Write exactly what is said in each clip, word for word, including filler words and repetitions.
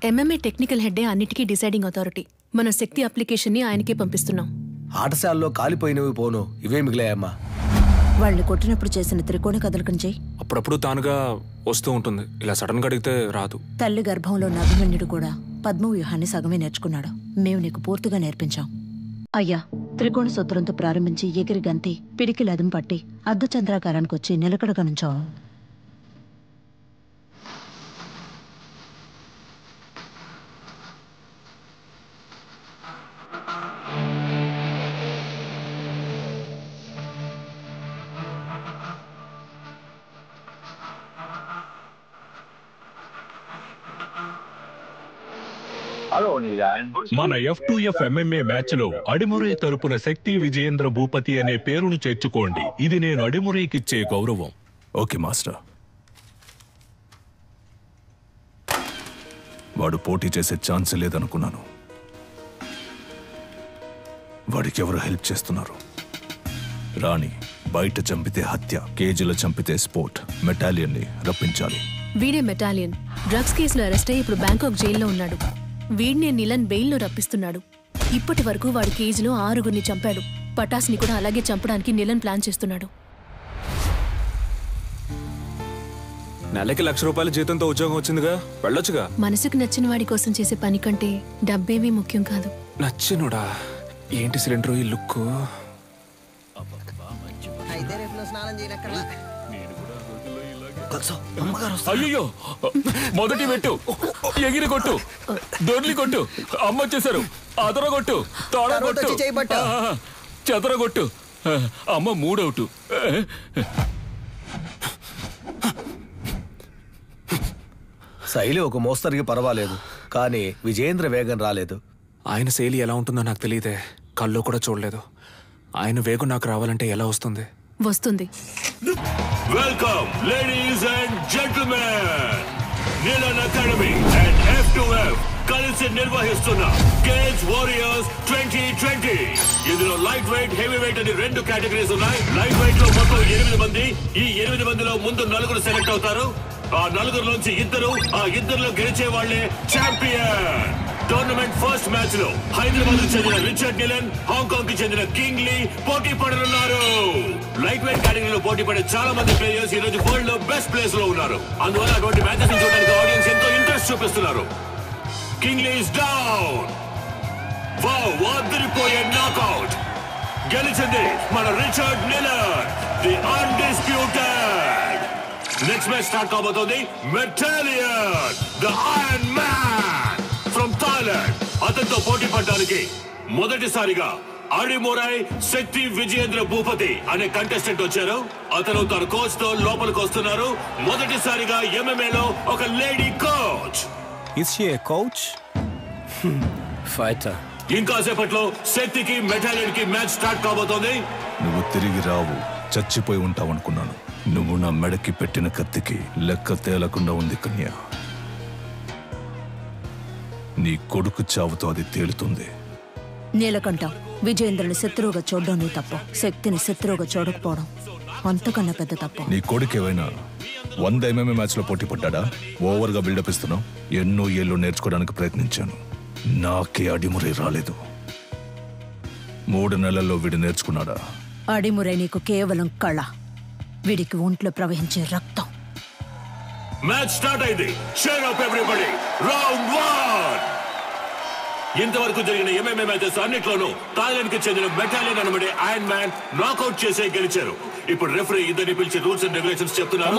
MMA technical హెడ్డే అన్నిటికీ deciding authority. మన శక్తి application ని ఆయనకే పంపిస్తున్నాం. ఆటశాలలో కాలిపోయినవి పోను ఇవే మిగిలాయమ్మా. వాళ్ళని కొట్టినప్పుడు చేసిన త్రికోణ కదలికం చెయ్యి. అప్పుడప్పుడు తానుగా వస్తూ ఉంటుంది, ఇలా సడన్ గా అడిగితే రాదు. తల్లి గర్భంలో ఉన్న అభిమన్యుడు కూడా పద్మ వ్యూహాన్ని సగమే నేర్చుకున్నాడు. మేము నీకు పూర్తిగా నేర్పించాం. అయ్యా, త్రికోణ సూత్రంతో ప్రారంభించి ఎగిరి గంతి పిడికి లదం పట్టి అర్ధచంద్రాకారానికి వచ్చి నిలకడగా నుంచాం. మన F two F MMA match లో అడిమురై తరపున శక్తి విజయేంద్ర భూపతి అనే పేరును చేర్చుకోండి. ఇది నేను అడిమురైకిచ్చే గౌరవం. Okay master. వాడు పోటీ చేసే ఛాన్స్ లేదనుకున్నాను. వాడికి ఎవరు హెల్ప్ చేస్తున్నారు? రాణి బయట చంపితే హత్య, కేజీలో చంపితే స్పోర్ట్. మెటాలియన్ ని రప్పించాలి. వీడే మెటాలియన్. డ్రగ్స్ కేసులో అరెస్ట్ అయ్యి ఇప్పుడు బ్యాంకాక్ జైల్లో ఉన్నాడు. వీడినే నిలన్ బెయిల్లో రప్పిస్తున్నాడు. ఇప్పటి వరకు వాడి కేజీలో ఆరుగురిని చంపాడు. పటాస్ని కూడా అలాగే చంపడానికి నిలన్ ప్లాన్ చేస్తున్నాడు. నెలకి లక్ష రూపాయల జీతంతో ఉద్యోగం వచ్చిందిగా, వెళ్ళొచ్చుగా. మనసుకు నచ్చిన వాడి కోసం చేసే పని కంటే డబ్బేమీ ముఖ్యం కాదు. నచ్చినోడా? ఏంటి సిలిండర్ ఈ లుక్? అయ్యో, మొదటి పెట్టు, ఎగిరి కొట్టు, దొర్లి కొట్టు, అమ్మ వచ్చేసారు. అదర కొట్టు, తోడ కొట్టు, చెదర కొట్టు. అమ్మ మూడవుటు. శైలి ఒక మోస్తరికి పర్వాలేదు, కానీ విజయేంద్ర వేగం రాలేదు. ఆయన శైలి ఎలా ఉంటుందో నాకు తెలియదే. కల్లో కూడా చూడలేదు. ఆయన వేగం నాకు రావాలంటే ఎలా వస్తుంది? వస్తుంది. Welcome ladies and gentlemen. Nilan academy and F two F కలిసి నిర్వహిస్తున్న కేజ్ వారియర్స్ ట్వంటీ ట్వంటీ. ఇందులో లైట్ వెయిట్, హెవీ వెయిట్ అని రెండు కేటగిరీస్ ఉన్నాయి. లైట్ వెయిట్ లో మొత్తం ఎనిమిది మంది. ఈ ఎనిమిది మందిలో ముందు నలుగురు సెలెక్ట్ అవుతారు. ఆ నలుగురులోంచి ఇద్దరు, ఆ ఇద్దరులో గెలిచే వాళ్లే ఛాంపియన్. టోర్నమెంట్ ఫస్ట్ మ్యాచ్ లో హైదరాబాద్ కు చెందిన రిచర్డ్ నిలన్, హాంకాంగ్ కి చెందిన కింగ్ లీ పోటీ పడనున్నారు. లైట్ వెయిట్ కేటగిరీలో పోటీ పడే చాలా మంది ప్లేయర్స్ ఈ రోజు వరల్డ్ లో బెస్ట్ ప్లేస్ లో ఉన్నారు. అందువల్ల అటువంటి మ్యాచెస్ చూడడానికి ఆడియన్స్ ఎంతో ఇంట్రెస్ట్ చూపిస్తున్నారు. King Lee is down. Wow, అదిరిపోయే నాకౌట్. గెలిచింది మన Richard Nilan, the undisputed. Next match start కాబోతోంది. Metallion, the iron man from Thailand. అతనితో పోటీ పడడానికి మొదటిసారిగా అడిమురై శక్తి విజయేంద్ర భూపతి అనే కంటెస్టెంట్ వచ్చారు. అతను తన కోచ్ తో లోపలికి వస్తున్నారు. మొదటిసారిగా ఎంఎంఏలో ఒక lady coach. Is she a coach? Fighter. ఇంకా సేపట్లో శక్తికి మెటాలియన్ కి మ్యాచ్ స్టార్ట్ కాబోతోంది. నువ్వు తిరిగి రావు, చచ్చిపోయి ఉంటావనుకున్నాను. నువ్వు నా మెడకి పెట్టిన కత్తికి లెక్క తేలకుండా ఉంది కన్య. నీ కొడుకు చావుతో అది తేలుతుంది. నీలకంఠ, విజయేంద్రుని శత్రువుగా చూడడం నీ తప్పు. శక్తిని శత్రువుగా చూడకపోవడం అంతకన్నా పెద్ద తప్పు. నీ కొడుకు ఏమైనా వంద ఎంఎంఏ మ్యాచ్ లో పోటీ పడ్డా? ఓవర్ గా బిల్డప్ ఇస్తున్నావు. ఎన్నో ఏళ్ళు నేర్చుకోవడానికి ప్రయత్నించాను, నాకే అడిమురై రాలేదు. మూడు నెలల్లో వీడు నేర్చుకున్నాడా? అడిమురై నీకు కేవలం కళ, వీడికి ఒంట్లో ప్రవహించే రక్తం. మ్యాచ్ స్టార్ట్ అయింది. Cheer up everybody. Round one. ఇంతవరకు జరిగిన ఎంఎంఏ మ్యాచెస్ అన్నిట్లోనూ థాయిలాండ్ కి చెందిన మెటాలియన్ అనబడే ఐరన్ మ్యాన్ నాకౌట్ చేసే గెలిచారు. ఇప్పుడు రెఫరీ ఇద్దరిని పిలిచి రూల్స్ అండ్ రెగ్యులేషన్స్ చెప్తున్నారు.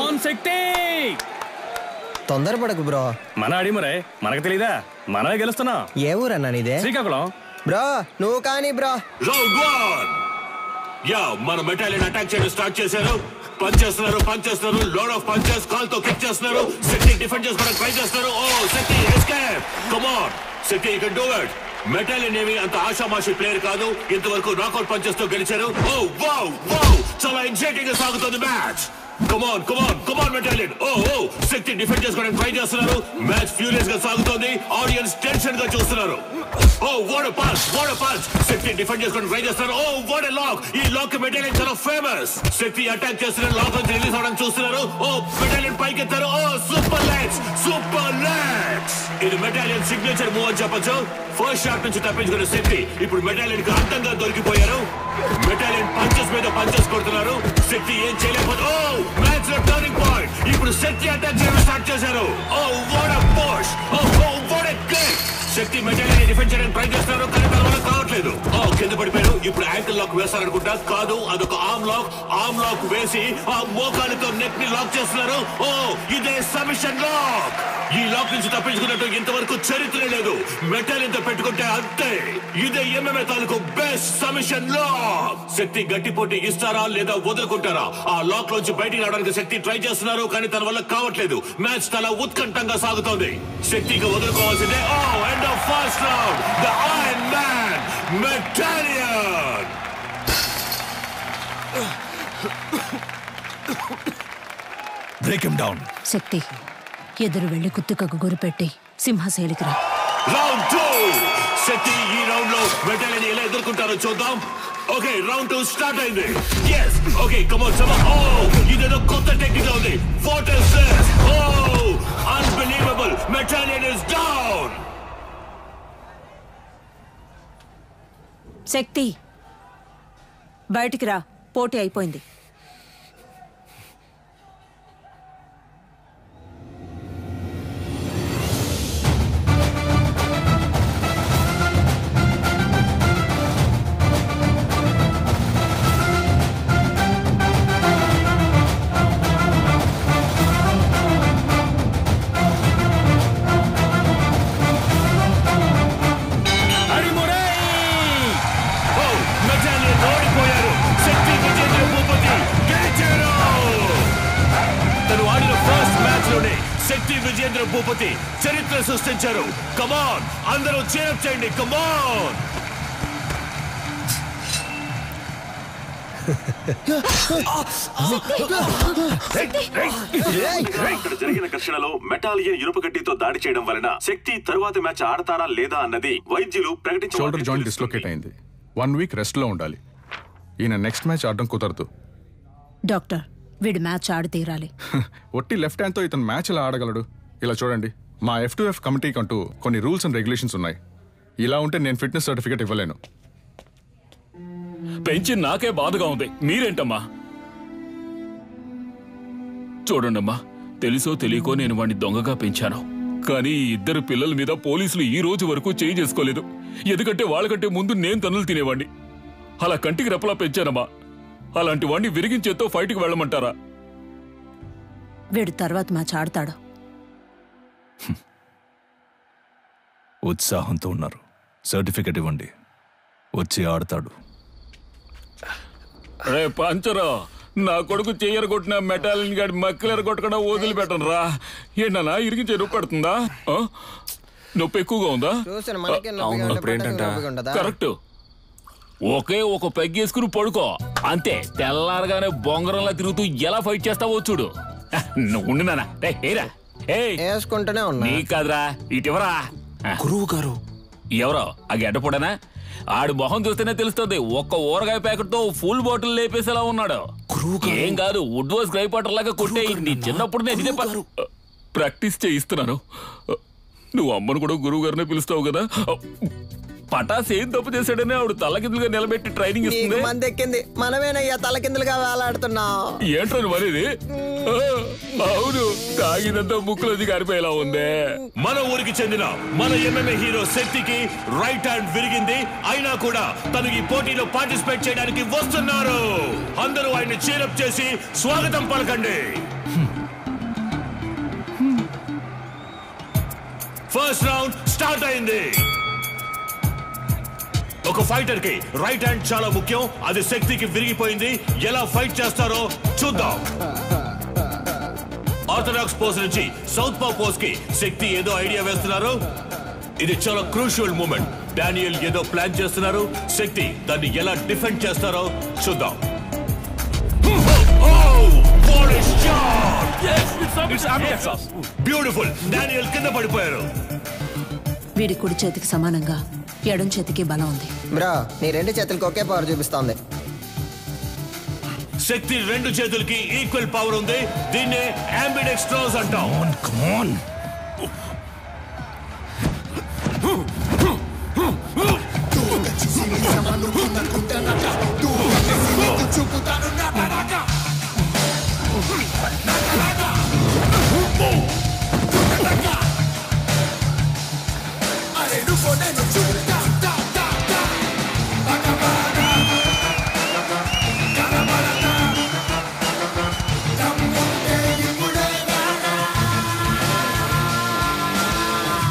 తొందరపడకు బ్రో. మన అడిమురై మనకు తెలీదా? మనమే గెలుస్తున్నాం. ఏ ఊరన్నా నీదే? శ్రీకాకుళం. బ్రో నువ్వు కానీ బ్రో. Round one. యా, మన మెటాలియన్ అటాక్ చేయడం స్టార్ట్ చేశారు. పంచ్ చేస్తున్నారు, పంచ్ చేస్తున్నారు, లోడ్ ఆఫ్ పంచెస్. కాల్తో కిక్ చేస్తున్నారు. శక్తి డిఫెండ్ చేసుకోవడానికి ట్రై చేస్తున్నారు. Oh Shakti escape. Come on Shakti, you can do it. Metallion ఏమి అంత ఆషామాషి ప్లేయర్ కాదు. ఇంతవరకు నాకౌట్ పంచెస్ తో గెలిచారు. ఓ వావ్ వావ్, చాలా ఎగ్జైటింగ్ గా సాగుతుంది match. Come on, come on, come on, Metallion. Oh, oh, Shakti defend చేసుకోవడానికి ట్రై చేస్తున్నారు. మ్యాచ్ ఫ్యూరియస్ గా సాగుతోంది. ఆడియన్స్ టెన్షన్ గా చూస్తున్నారు. Oh, what a punch, what a punch. Shakti defend చేసుకోవడానికి ట్రై చేస్తున్నారు. Oh, what a lock. ఈ లాక్ Metallion చాలా ఫేమస్. శక్తి అటాక్ చేస్తున్నారు, లాక్ నుంచి రిలీజ్ అవడానికి చూస్తున్నారు. Oh, Metallion పైకి ఎత్తారు. Oh, super legs, super legs. ఇది మెటాలియన్ సిగ్నేచర్ మూవ్ అని చెప్పొచ్చు. ఫస్ట్ షాట్ నుంచి తప్పించుకున్న శక్తి ఇప్పుడు మెటాలియన్ కి అందంగా దొరికిపోయారు. మెటాలియన్ పంచెస్ మీద పంచెస్ కొడుతున్నారు. శక్తి ఏం చేయలేకపోతే ఓ మ్యాచ్ లో టర్నింగ్ పాయింట్. ఇప్పుడు శక్తి అటాక్ చేయడం స్టార్ట్ చేశారు. Oh what a push. Oh what a kick. Shakti Metallion defend చేయడానికి ట్రై చేస్తున్నారు కానీ తన వల్ల కావట్లేదు. ఓ కింద పడిపోయారు. ఇప్పుడు యాంకిల్ లాక్ వేస్తారనుకుంటా. కాదు, అదొక ఆర్మ్ లాక్. ఆర్మ్ లాక్ వేసి ఆ మోకాలితో నెక్ ని లాక్ చేస్తున్నారు. ఓ ఇదే సబ్మిషన్ లాక్. ఈ లాక్ నుంచి తప్పించుకున్నట్టు ఇంతవరకు చరిత్ర లేదు. మెటాలియన్ తో పెట్టుకుంటే అంతే. ఇదే ఎంఎంఏ తాలూకు బెస్ట్ సబ్మిషన్ లాక్. శక్తి గట్టి పోటీ ఇస్తారా లేదా వదులుకుంటారా? ఆ లాక్ లోంచి బయటికి రావడానికి శక్తి ట్రై చేస్తున్నారు కానీ తన వల్ల కావట్లేదు. మ్యాచ్ చాలా ఉత్కంఠంగా సాగుతోంది. శక్తికి వదులుకోవాల్సిందే. Oh end of first round. The iron man Metallion. Break him down. Shakti ఎదురు వెళ్లి కుత్తుకకు గురిపెట్టి సింహశైలికి రా. Round two. శక్తి ఈ రౌండ్ లో మెటాలియన్ ఎలా ఎదుర్కొంటారో చూద్దాం. ఓకే, రౌండ్ టూ స్టార్ట్ అయింది. yes okay come on some. Oh ఇదేదో కొత్త టెక్నిక్ ఉంది. What is this? Oh unbelievable. Metallion is down. Shakti బయటికి రా, పోటీ అయిపోయింది. శక్తి విజేంద్ర భూపతి చరిత్ర సృష్టించారు. కమాన్ అందరూ చేరప్ చేయండి. కమాన్. ఇక్కడ జరిగిన ఘర్షణలో మెటాలియన్ ఇనుప గడ్డితో దాడి చేయడం వలన శక్తి తరువాత మ్యాచ్ ఆడతారా లేదా అన్నది వైద్యులు ప్రకటించారు. షోల్డర్ జాయింట్ డిస్లోకేట్ అయింది. వన్ వీక్ రెస్ట్ లో ఉండాలి. ఈయన నెక్స్ట్ మ్యాచ్ ఆడడం కుదరదు. డాక్టర్, వీడు మ్యాచ్ ఆడి తీరాలి. ఒట్టి లెఫ్ట్ హ్యాండ్ తో ఇతను మ్యాచ్ ఎలా ఆడగలడు? ఇలా చూడండి, మా ఎఫ్ టు ఎఫ్ కమిటీకి అంటూ కొన్ని రూల్స్ అండ్ రెగ్యులేషన్స్ ఉన్నాయి. ఇలా ఉంటే నేను ఫిట్నెస్ సర్టిఫికేట్ ఇవ్వలేను. పెంచి నాకే బాధగా ఉంది. మీరేంటమ్మా? చూడండమ్మా, తెలుసో తెలియకో నేను వాడిని దొంగగా పెంచాను. కానీ ఈ ఇద్దరు పిల్లల మీద పోలీసులు ఈ రోజు వరకు చేయి చేసుకోలేదు. ఎందుకంటే వాళ్ళకంటే ముందు నేను తన్నులు తినేవాడిని. అలా కంటికి రెప్పలా పెంచానమ్మా. అలాంటి వాడిని విరిగించేతో ఫైట్కి వెళ్ళమంటారా? వీడు తర్వాత మ్యాచ్ ఆడతాడు. ఉత్సాహంతో ఉన్నారు. సర్టిఫికెట్ ఇవ్వండి, వచ్చి ఆడతాడు. రే పంచరా, నా కొడుకు చెయ్యరు కొట్టిన మెటాలియన్ గాడి మక్కలేరు కొట్టకుండా వదిలిపెట్టను రా. ఏంటన్నా ఇరిగి చెరువు పడుతుందా? నొప్పి ఎక్కువగా ఉందా? కరెక్ట్. ఒకే ఒక పెగ్గేసుకుని పడుకో అంతే. తెల్లారగానే బొంగరంలా తిరుగుతూ ఎలా ఫైట్ చేస్తావో చూడు. నువ్వు ఉండినానా? వేసుకుంటూనే ఉన్నా. నీ కాదురా, ఇటువరా. గురువు గారు ఎవరో ఆ గడ్డపడనా? ఆడు మొహం చూస్తేనే తెలుస్తుంది. ఒక్క ఊరగాయ ప్యాకెట్ తో ఫుల్ బాటిల్ లేపేసేలా ఉన్నాడు. ఏం కాదు, వుడ్ వాస్ గ్రైపాటర్ లాగా కొట్టే. నీ చిన్నప్పుడు నేను ఇదే ప్రాక్టీస్ చేయిస్తున్నాను. నువ్వు అమ్మను కూడా గురువు గారినే పిలుస్తావు కదా. పటాస్ ఏం తప్పు చేశాడని ఆవిడ తలకిందులుగా నిలబెట్టి ట్రైనింగ్ ఇస్తుంది. మంది ఎక్కింది, మనమేనయ్యా తలకిందులుగా వేలాడుతున్నావు. ఏంట్రా మరేది? అవును, తాగినంత ముక్కులోది గారిపోయేలా ఉందే. మన ఊరికి చెందిన మన ఎంఎంఏ హీరో శక్తికి రైట్ హ్యాండ్ విరిగింది. అయినా కూడా తను ఈ పోటీలో పార్టిసిపేట్ చేయడానికి వస్తున్నారు. అందరూ ఆయన్ని చీరప్ చేసి స్వాగతం పలకండి. ఫస్ట్ రౌండ్ స్టార్ట్ అయింది. ఒక ఫైటర్ కి రైట్ హ్యాండ్ చాలా ముఖ్యం. అది శక్తికి విరిగిపోయింది. ఎలా ఫైట్ చేస్తారో చూద్దాం. ఆర్థడాక్స్ పోజ్ నుంచి సౌత్ పా పోజ్ కి శక్తి ఏదో ఐడియా వేస్తున్నారు. ఇది చాలా క్రూషియల్ మూమెంట్. డానియల్ ఏదో ప్లాన్ చేస్తున్నారు. శక్తి దాన్ని ఎలా డిఫెండ్ చేస్తారో చూద్దాం. బ్యూటిఫుల్. డానియల్ కింద పడిపోయారు. వీడి కుడి చేతికి సమానంగా ఎడం చేతికి బలం ఉంది. బ్రో, నీ రెండు చేతులకి ఒకే పవర్ చూపిస్తోంది. శక్తి రెండు చేతులకి ఈక్వల్ పవర్ ఉంది. దీన్నే అంబిడెక్స్ట్రోస్ అంటాం. నేను